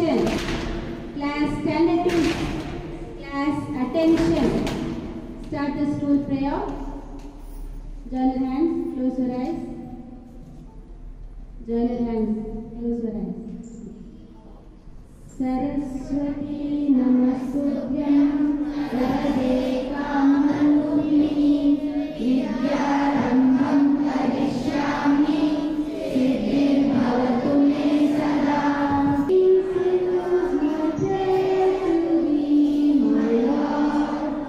attention. Class attention. Class attention. Start the school prayer. Join your hands, close your eyes. Join your hands, close your eyes. Saraswati Namastutyam Sarade Kamaluni Vidyarambham Karishyami Siddhir Bhavatu Me Sada. This is my prayer to thee, my Lord.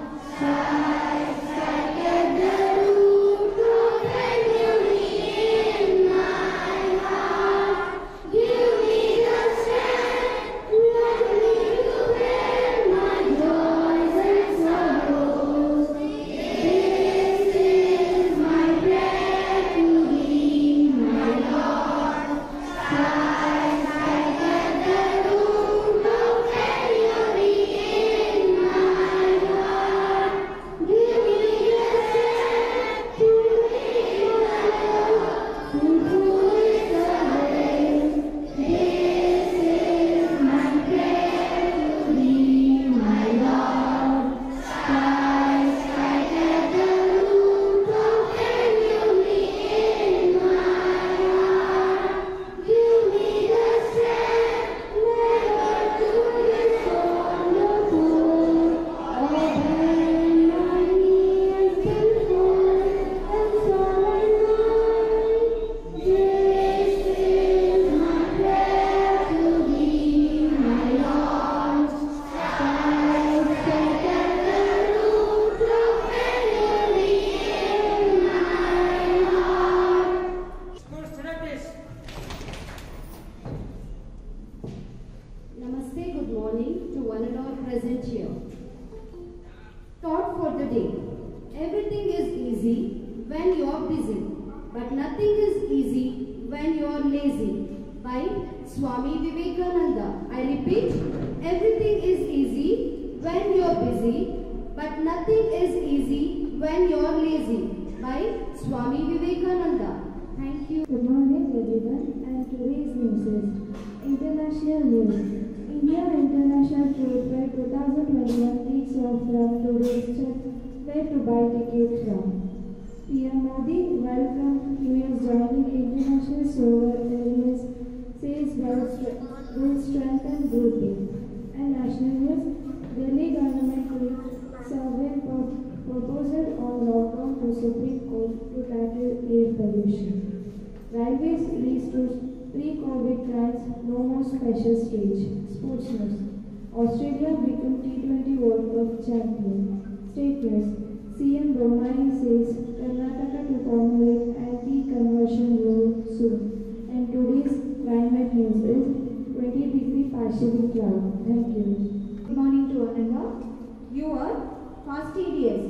At the root of penury in my heart, give me the strength, let me to bear my joys and sorrows. This is my prayer to thee, my Lord. At the root of penury in my heart, give me the strength to live my love, to push away. This is my prayer to thee, my Lord. Strike at the root of penury in my heart. Give me the strength never to disown the poor. Open my ears and soul and mind. This is my prayer to thee, my Lord. Strike at the root of penury in my heart. School students. Namaste, good morning to one and all present here. Thought for the day. Everything is easy when you are busy, but nothing is easy when you are lazy. By Swami Vivekananda. I repeat, everything is easy when you are busy, but nothing is easy when you are lazy. By Swami Vivekananda. Thank you. Good morning everyone, and today's news is International News. India International Trade Fair 2021 kicks off from today's check where to buy tickets from. PM Modi welcomed US joining International Solar NLLIS, says will strengthen grouping. And national news, Delhi government will survey proposal on lockdown to Supreme Court to tackle air pollution. Railways restores pre-COVID trains, no more special stage. Sports news. Australia become T20 World Cup champion. State news. CM Bomai says Karnataka to formulate anti-conversion rule soon. And today's climate news is 20-degree partially cloud. Thank you. Good morning to one and all. You are fastidious.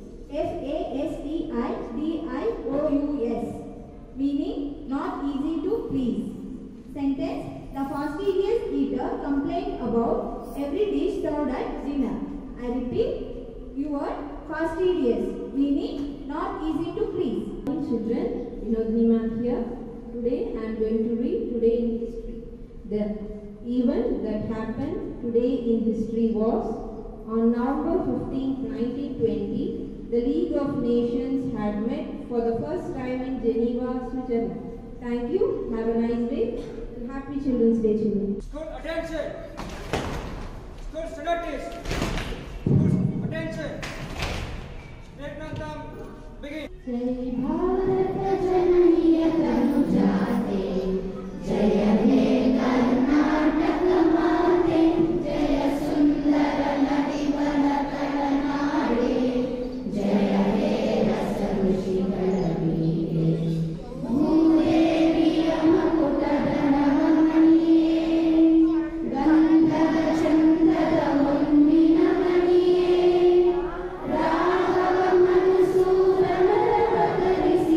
Fastidious. Meaning not easy to please. Sentence: the fastidious eater complained about every dish served at dinner. I repeat, you are fastidious, meaning not easy to please. Children, Vinodini ma'am here. Today I am going to read Today in History. The event that happened today in history was on November 15, 1920. The League of Nations had met for the first time in Geneva, Switzerland. Thank you. Have a nice day. Happy Children's Day, children. School attention. School students. School attention. State anthem begin. जय भारत जननी तनुजाते, जय हे कर्नाटक माते, जय सुंदर नदीवन तलनाडे, जय हे रस ऋषिकर वीरे, भूदेवी मुकुटधर मणिये, गंधर Chandar मुन्मिन मणिये, Raghav Mansoor नरपतरि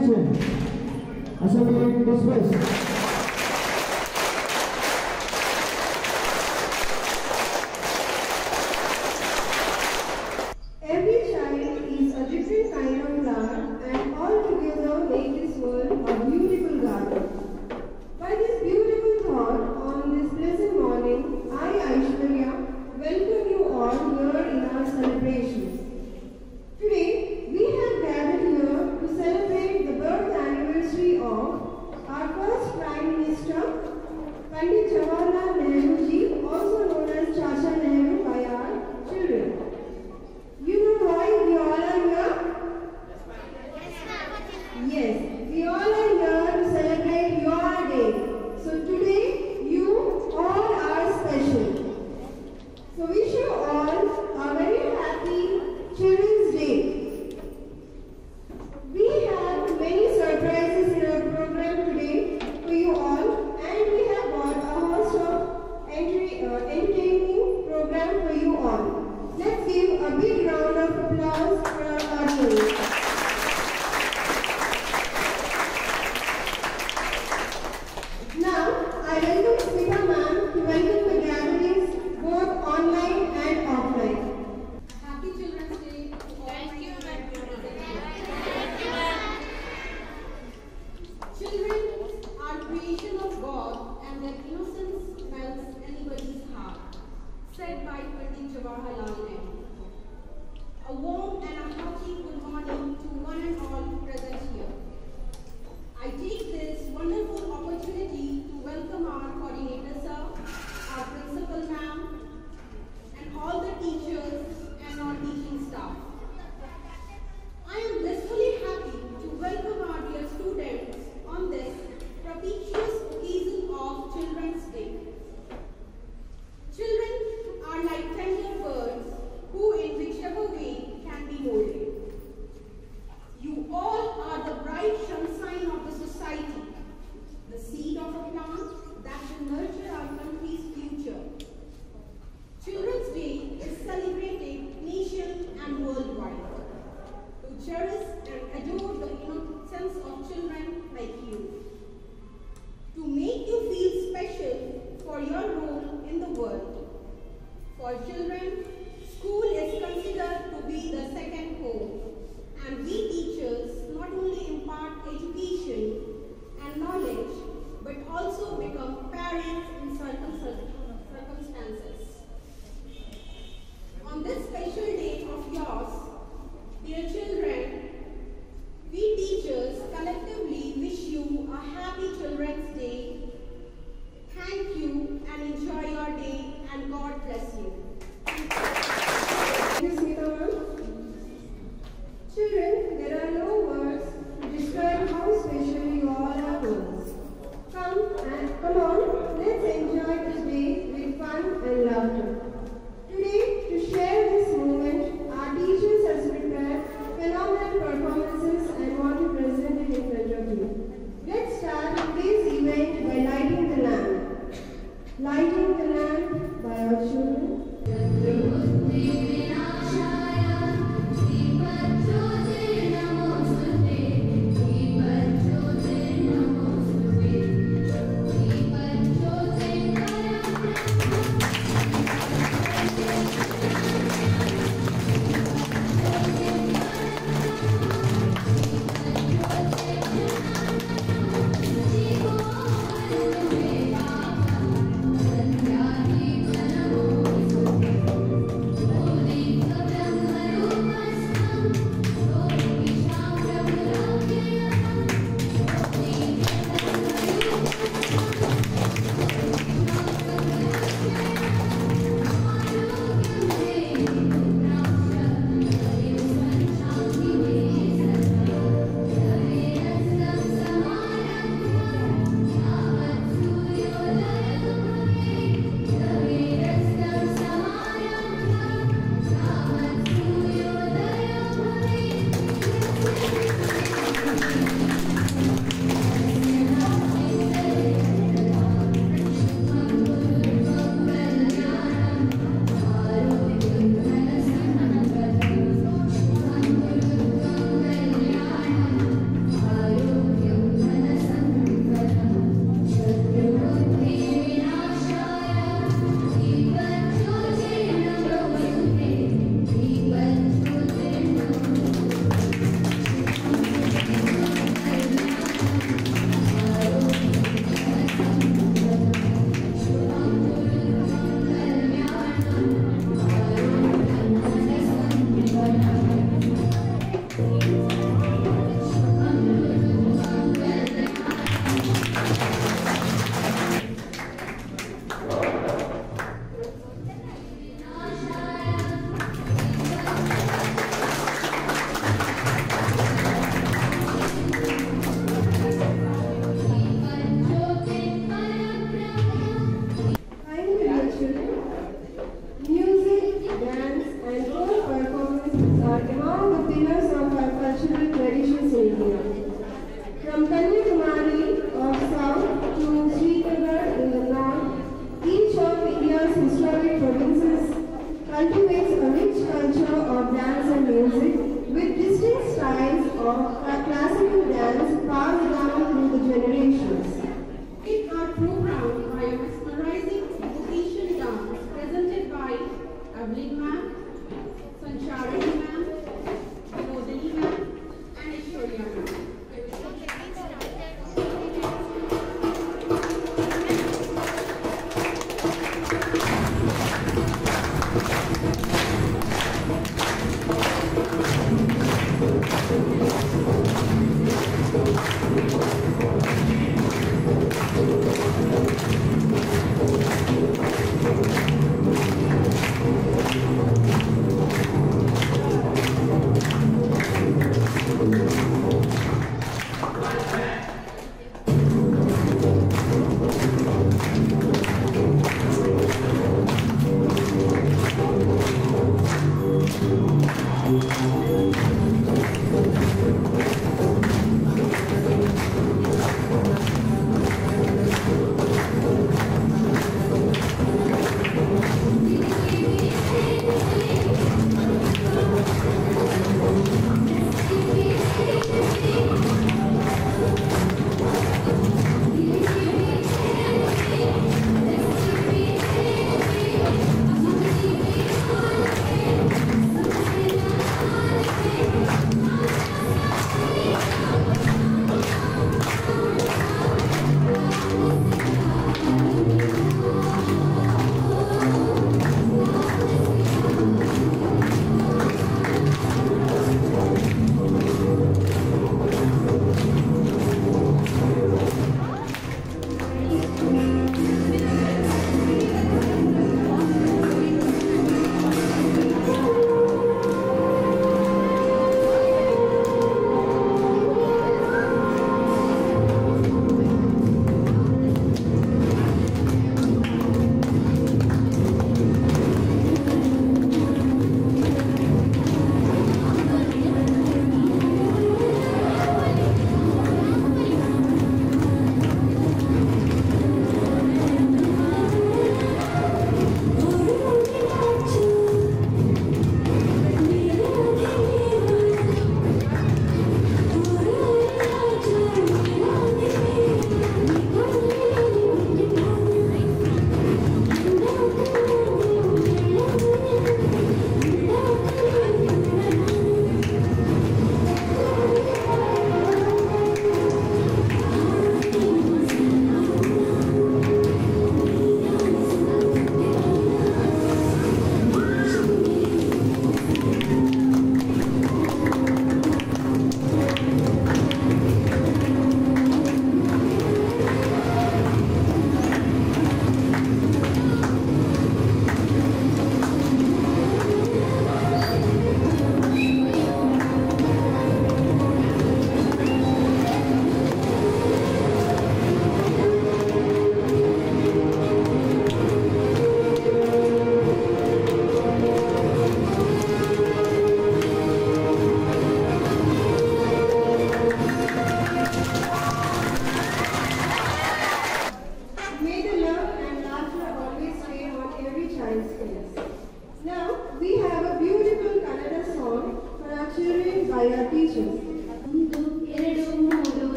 Attention. Assembly dismissed. Every child is a different kind of flower and all together make this world a beautiful garden. By this beautiful thought on this pleasant morning, I, Aishwarya, welcome you all here in our celebration. Today, we have gathered here to celebrate the birth anniversary of our first Prime Minister, Pandit Jawaharlal Nehru ji, also known as Chacha Nehru by our children. You know why we all are here? Yes, we all are here to celebrate your day. So today, you all are special. So wish you all a very happy Children's Day. We have many surprises in our program today for you all, and we have got a host of entertaining program for you all. Let's give a big round of applause for our audience. Now, I welcome Smita ma'am to welcome the gatherings both online and offline. Happy Children's Day. Thank you, Children are creation of God and their innocence melts anybody's heart. Said by Pandit Jawaharlal Nehru. A warm and a hearty good morning to one and all present here. I take this wonderful opportunity to welcome our coordinator sir, our principal ma'am, and all the teachers and our teaching staff. I am blissfully happy to welcome our dear students on this propitious occasion of Children's Day. Children are like tender birds who in whichever way can be molded. You all are the bright sunshine of the society, the seed of a plant that will nurture our country's future. Children's Day is celebrated nation and worldwide to cherish and adore the innocence of children like you, to make you feel special for your role in the world. For children, school is considered to be the second home, and we teachers not only impart education and knowledge, but also become parents in certain circumstances. On this special day of yours, dear children, we teachers collectively wish you a happy Children's Day. Thank you and enjoy your day, and God bless you. Thank you, Smita ma'am. Children, there are no words to describe how special you all are to us. Come on, let's enjoy this day with fun and laughter. Today, to share this moment, our teachers has prepared phenomenal performances and want to present it in front of you. Let's start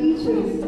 teachers.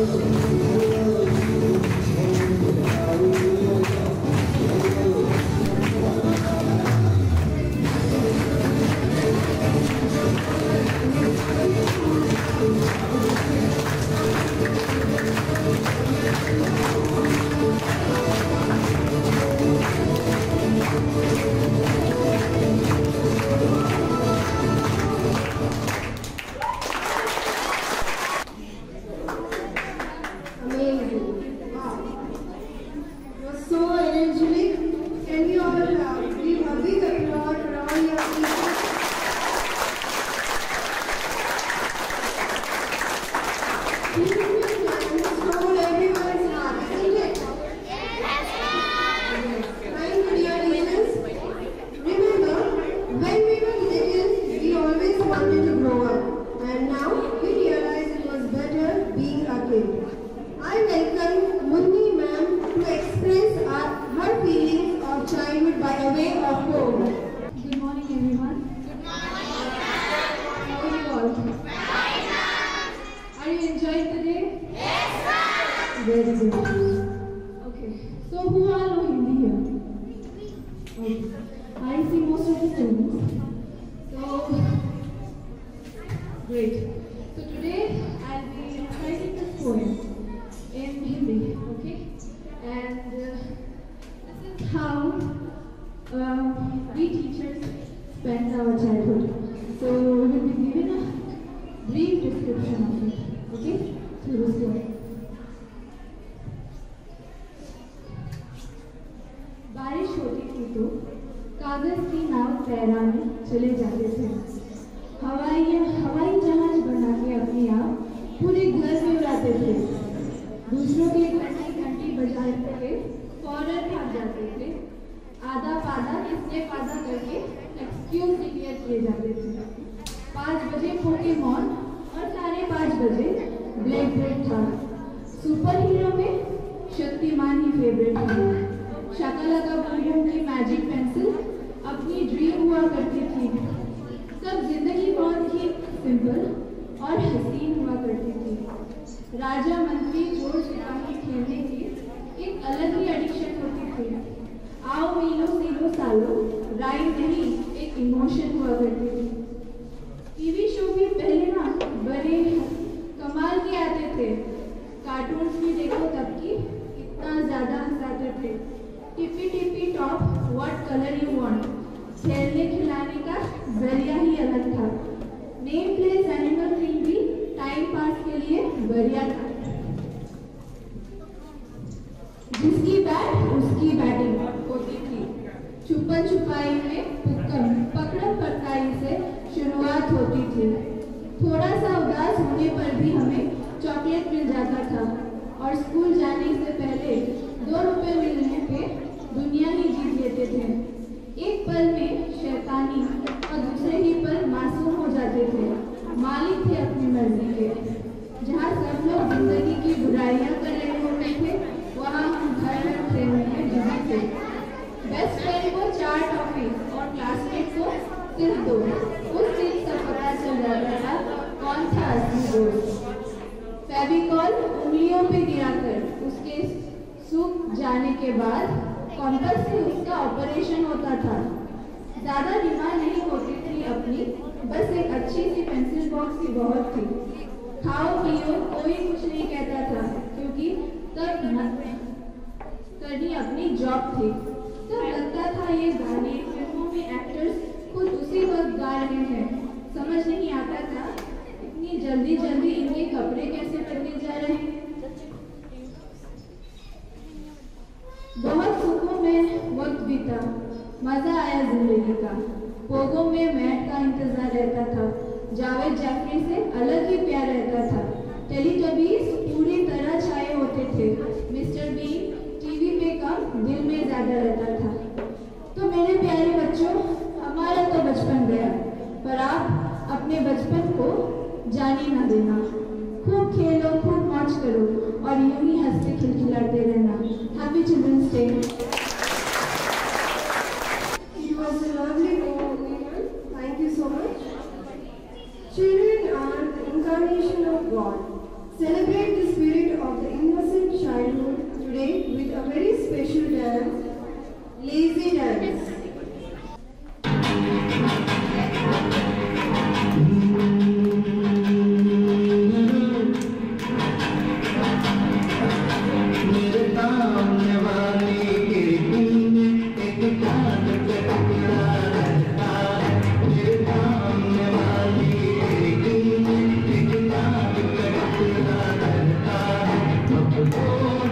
Children are the incarnation of God. Celebrate the spirit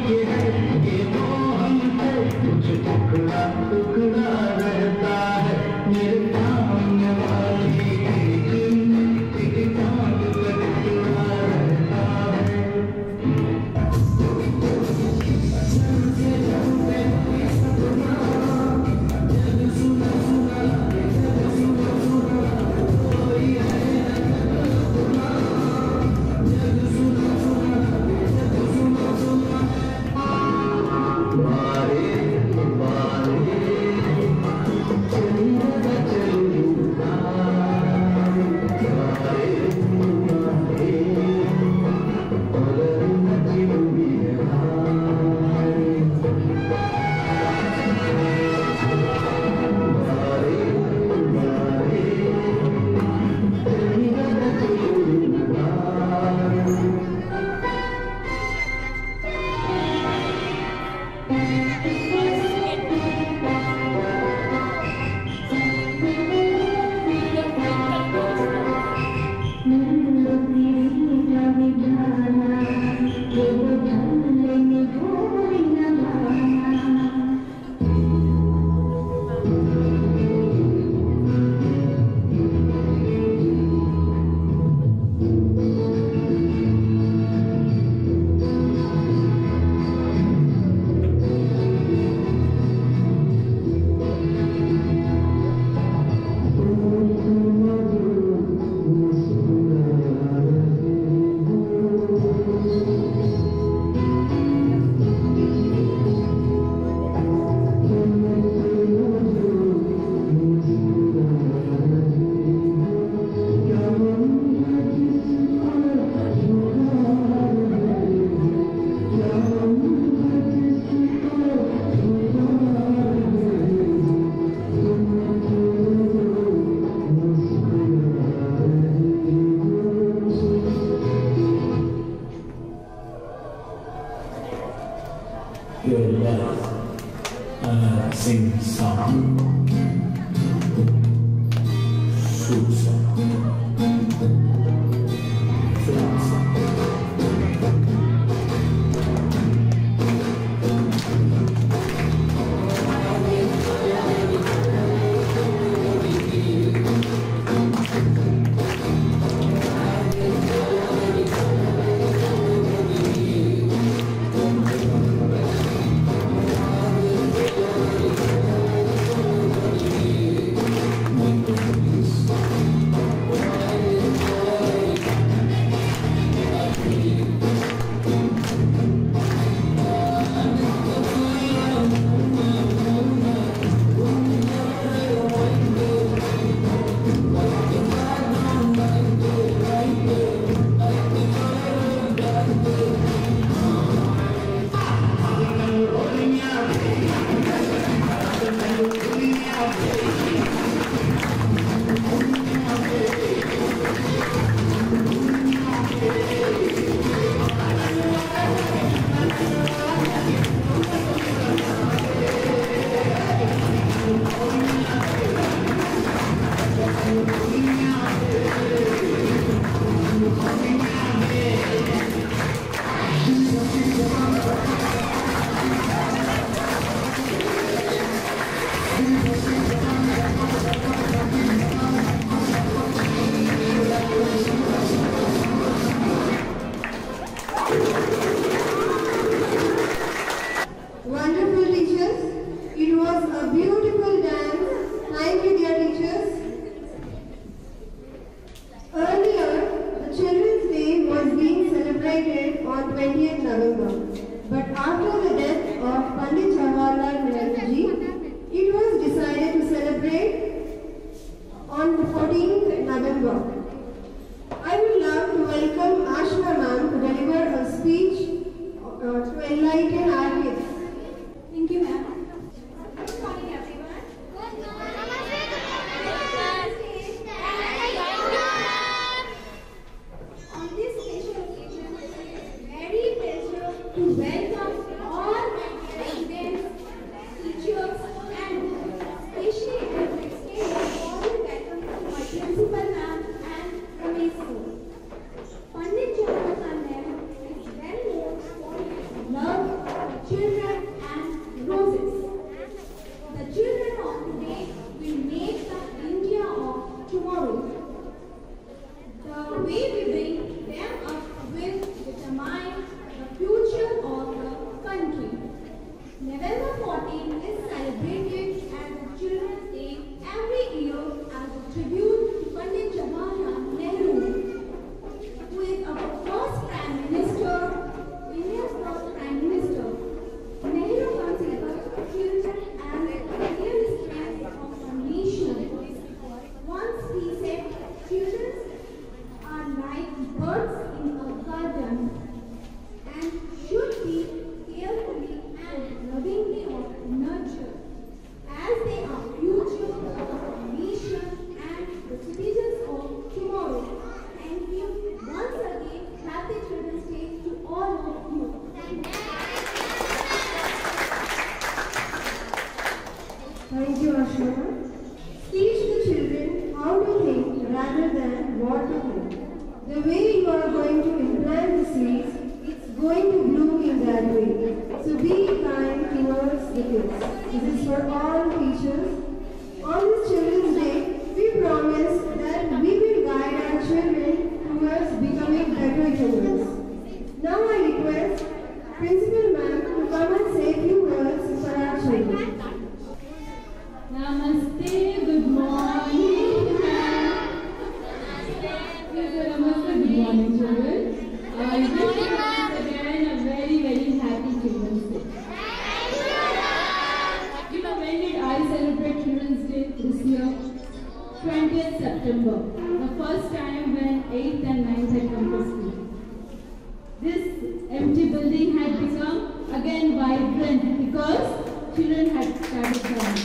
Sing song. Food song. Film song. Wonderful teachers. It was a beautiful dance. Thank you, dear teachers. Earlier, the Children's Day was being celebrated on 20th November. But after the death of Pandit Jawaharlal Nehru, it was decided to celebrate on the 14th November. I would love to welcome Ashna ma'am to deliver a speech to enlighten our kids. Thank you, ma'am. Good morning, everyone. On this special occasion, it is very pleasure to welcome all students, teachers, and especially I extend a warm welcome to my principal ma'am and Ramesh sir. Pandit Jawaharlal Nehru is well known for his love that way. So be kind towards the kids. This is for all teachers. On this Children's Day, we promise that we will guide our children towards becoming better humans. Now I request Principal Ma'am to come and say a few words for our children. Namaste, good morning. Namaste, good morning, children. I wish you once again a very, very happy Children's Day. You know, when did I celebrate Children's Day this year? 20th September, the first time when 8th and 9th had come to school. This empty building had become again vibrant because children had started coming.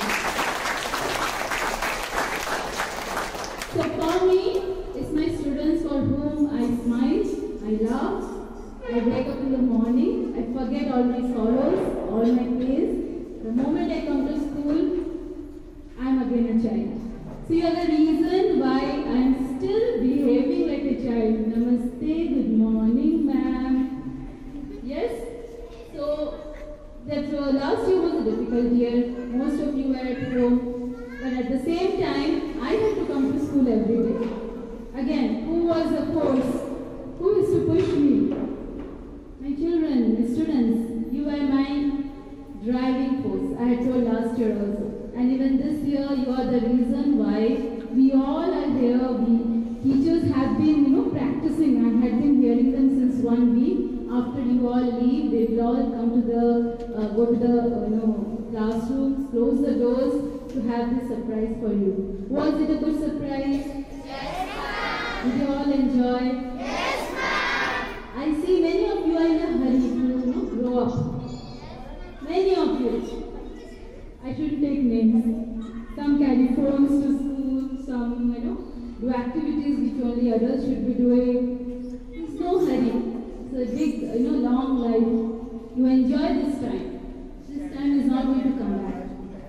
So for me, it's my students for whom I smile, I laugh, I wake up in the morning, I forget all my sorrows, all my pains. The moment I come to school, I'm again a child. So you are the reason why I'm still behaving like a child. Namaste, good morning, ma'am. Yes? So that last year was a difficult year. Most of you were at home. But at the same time, I had to come to school every day. Again, who was the force? Who is to push me? My children, my students, you are my driving force. I had told last year also. And even this year, you are the reason why we all are here. We teachers have been, practicing. I had been hearing them since 1 week. After you all leave, they will all come to go to the, classrooms, close the doors to have this surprise for you. Was it a good surprise? Yes, ma'am. Did you all enjoy? Yes, ma'am. I see many of you are in a hurry to, grow up. Many of you. I shouldn't take names. Some carry phones to school, some, do activities which only adults should be doing. There's no hurry. It's a big, long life. You enjoy this time. This time is not going to come back.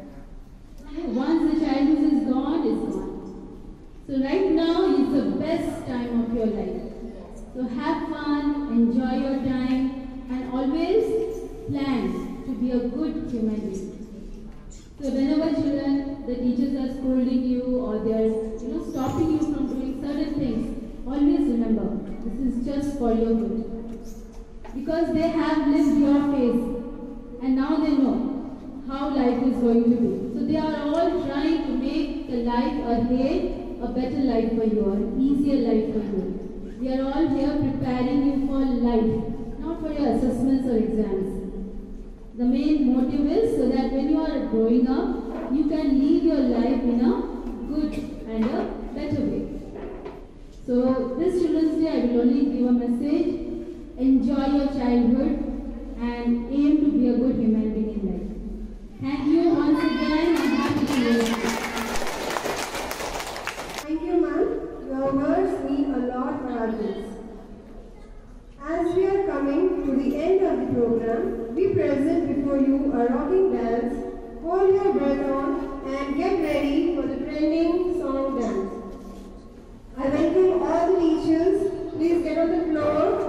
Once the childhood is gone, it's gone. So right now is the best time of your life. So have fun, enjoy your time, and always plan to be a good human being. So whenever children, the teachers are scolding you or they are stopping you from doing certain things, always remember, this is just for your good. Because they have lived your phase and now they know how life is going to be. So they are all trying to make the life ahead a better life for you, an easier life for you. We are all here preparing you for life, not for your assessments or exams. The main motive is so that when you are growing up, you can live your life in a good and a better way. So this Children's Day, I will only give a message. Enjoy your childhood and aim to be a good human being in life. Thank you once again. I'm happy to hear you. Thank you, ma'am. Your words mean a lot for our kids. As we are coming to the end of the program, we present before you a rocking dance. Hold your breath on and get ready for the trending song dance. I welcome all the teachers. Please get on the floor.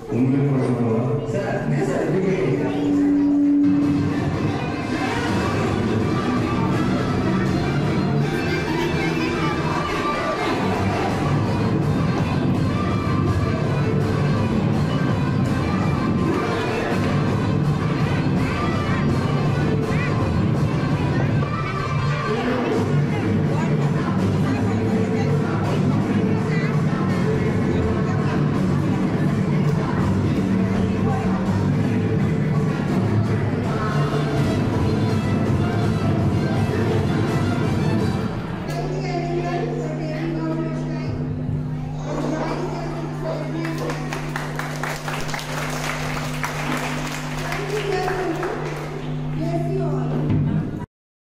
Sir,